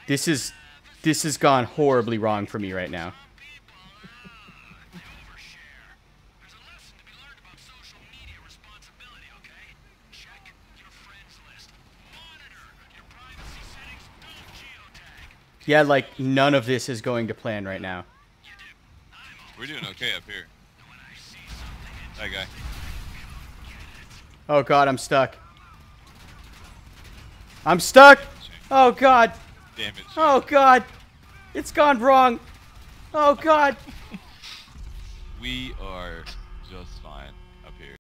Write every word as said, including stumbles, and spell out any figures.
This is... This has gone horribly wrong for me right now. Yeah, like, none of this is going to plan right now. We're doing okay up here. That guy. Oh god, I'm stuck. I'm stuck! Oh god! Damn it. Oh god! It's gone wrong! Oh god! We are